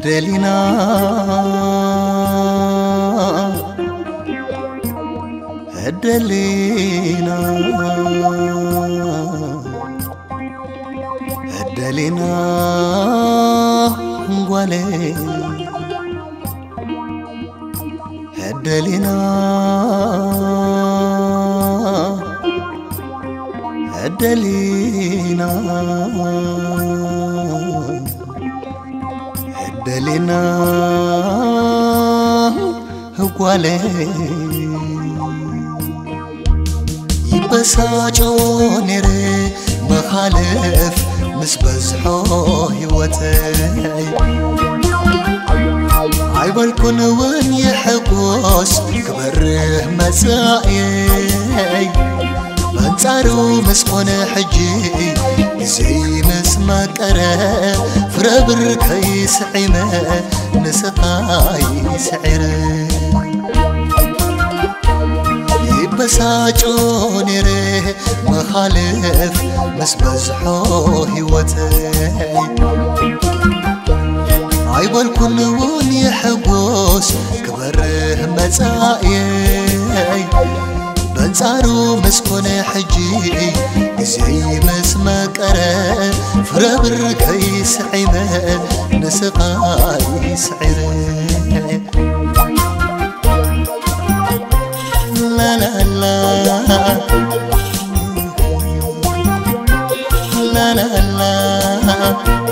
Delina Delina Delina Galey Delina Delina Delina Galey يبساجون يري مخالف مسبزحو هوتي عيبال كنون يحقوس كبره مسائي بانتارو مسكون حجي زي مسما كره فربر كيس عيمه نسقاي سعيره يبساجون يري مخالف مسبزحو هوتي عيبال كنون يحقوس كبره مسائي بانصارو مسكون حجي زي مسما كره فربر كيس عيمه نسقاي سعيره لا لا لا لا لا لا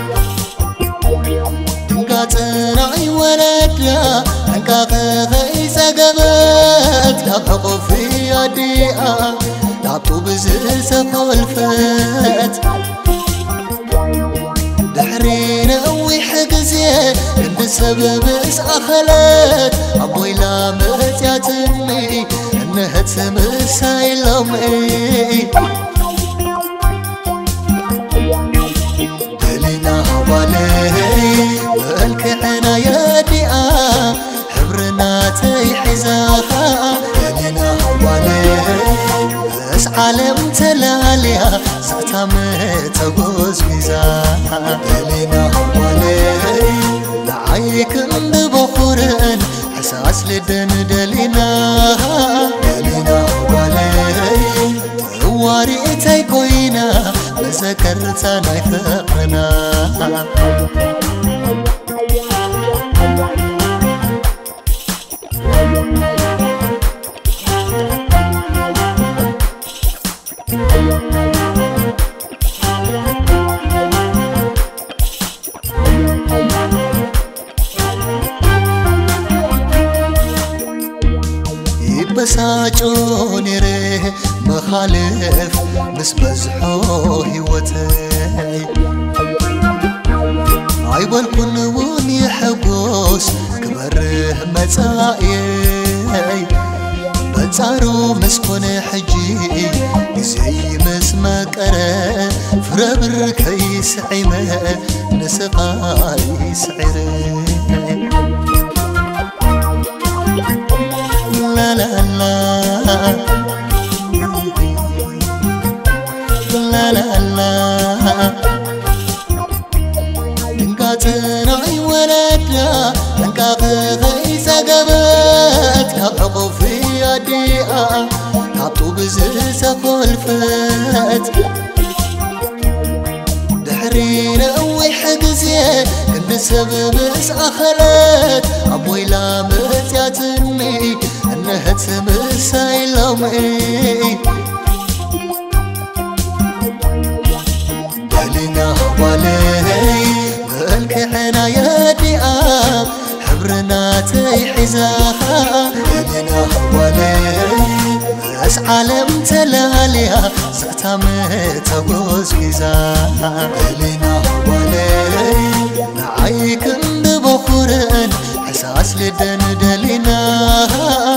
تنقاطناي ولدا تنقاطي سقبت تبحق في يديا تعطو بزل سفولفت دحرينا ويحقزي عند السبب اسأخلت أبوي لامت يا تني انها تمساي لومي دلينا غالي بالكعنا يديا حبرنا تيحزاها دلينا غالي بس عالم تلاليا سقطة متقوز ميزاها دلينا غالي لعيكم ببخورن حساس لدن دلينا غالي واري تيكوينا بسكرتا نايفقنا يبساجون يري مخالف مسبزحو هوتي عيبال كنون يحقوس كبره مسائي بانصارو مسكون حجي زي مسما كره فربر كيس عيمه نسقاي سعيره لا لا لا لا لا لا تنقاطناي ولدا تنقاطي سقبت تبحق في يديا تعطو بزل سفولفت دحرينا ويحقزي عند السبب اسأخلت أبوي لامت يا تني انها تمساي لومي دلينا غالي بالكعنا يديا حبرنا تيحزاها دلينا غالي بس عالم تلاليا سقطة متقوز ميزاها دلينا غالي نعيكم ببخورن حساس لدن دلينا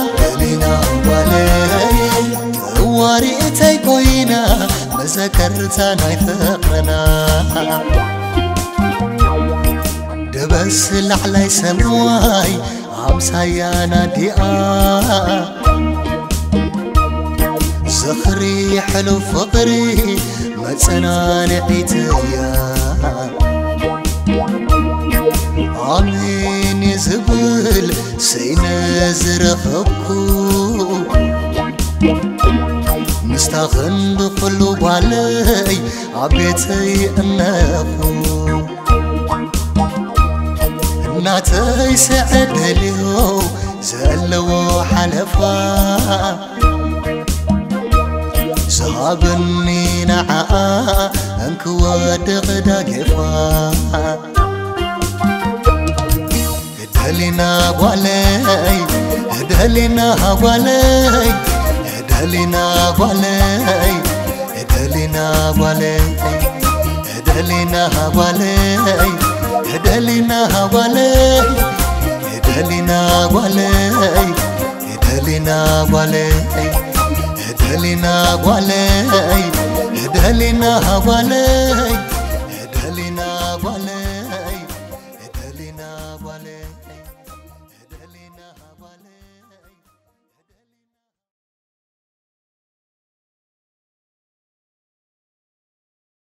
غالي واري تيكوينا بسكرتا نايفقنا دبس لعلي سمواي عمسايا ناديا زخري حلو فقري متسنانعيتيا آمين يزبل سينزر خبكو مستخن بخلو بالي عبيتي أنخو ناتي سعد ليو زلو حلفا زهابني نعا انكو دغدا كفا دلنا بالي دلنا بالي دلنا بالي دلنا بالي دلنا بالي دلنا بالي دلنا بالي دلنا بالي دلنا بالي دلنا بالي